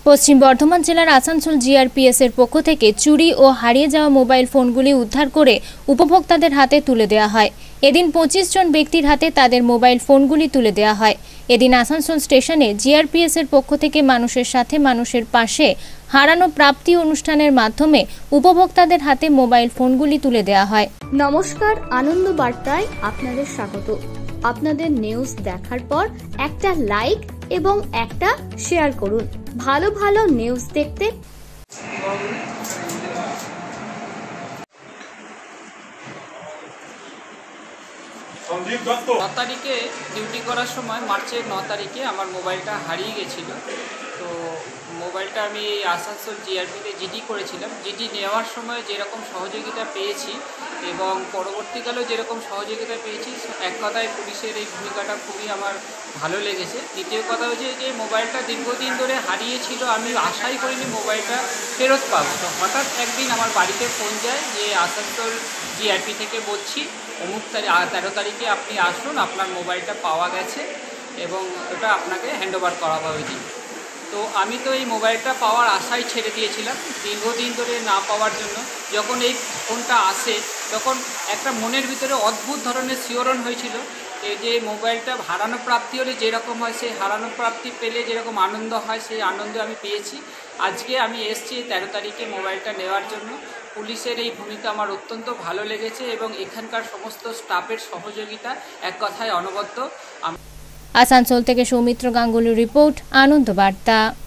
পশ্চিম বর্ধমান জেলার আসানসোল জিআরপিএস এর পক্ষ থেকে চুরি ও হারিয়ে যাওয়া মোবাইল ফোনগুলি উদ্ধার করে উপভোক্তাদের হাতে তুলে দেওয়া হয়। এদিন 25 জন ব্যক্তির হাতে তাদের মোবাইল ফোনগুলি তুলে দেওয়া হয়। এদিন আসানসোল স্টেশনে জিআরপিএস এর পক্ষ থেকে মানুষের সাথে মানুষের পাশে হারানো প্রাপ্তি অনুষ্ঠানের মাধ্যমে উপভোক্তাদের হাতে মোবাইল ফোনগুলি তুলে দেওয়া হয়। নমস্কার, আনন্দ বার্তায় আপনাদের স্বাগত। আপনাদের নিউজ দেখার পর একটা লাইক এবং একটা শেয়ার করুন। ভালো ভালো নিউজ দেখতে তারিখে ডিউটি করার সময় মার্চের 9 তারিখে আমার মোবাইলটা হারিয়ে গেছিল। তো মোবাইলটা আমি আসানসোল জিআরপিতে জিডি করেছিলাম। জিডি নেওয়ার সময় যেরকম সহযোগিতা পেয়েছি এবং পরবর্তীকালেও যেরকম সহযোগিতা পেয়েছি, এক কথায় পুলিশের এই ভূমিকাটা খুবই আমার ভালো লেগেছে। দ্বিতীয় কথা হচ্ছে যে মোবাইলটা দীর্ঘদিন ধরে হারিয়েছিল, আমি আশাই করিনি মোবাইলটা ফেরত পাবো। তো হঠাৎ একদিন আমার বাড়িতে ফোন যায় যে আসানসোল জিআরপি থেকে বলছি অমুক 13 তারিখে আপনি আসুন, আপনার মোবাইলটা পাওয়া গেছে এবং ওটা আপনাকে হ্যান্ডওভার করা হবে ওই দিন। তো আমি তো এই মোবাইলটা পাওয়ার আশাই ছেড়ে দিয়েছিলাম দীর্ঘদিন ধরে না পাওয়ার জন্য। যখন এই ফোনটা আসে তখন একটা মনের ভিতরে অদ্ভুত ধরনের শিহরণ হয়েছিল যে মোবাইলটা হারানো প্রাপ্তি হলে যেরকম হয়, সেই হারানো প্রাপ্তি পেলে যেরকম আনন্দ হয়, সেই আনন্দ আমি পেয়েছি। আজকে আমি এসেছি 13 তারিখে মোবাইলটা নেওয়ার জন্য। পুলিশের এই ভূমিকা আমার অত্যন্ত ভালো লেগেছে এবং এখানকার সমস্ত স্টাফের সহযোগিতা এক কথায় অনবদ্য। আসানসোল থেকে সৌমিত্র গাঙ্গুলির রিপোর্ট, আনন্দ বার্তা।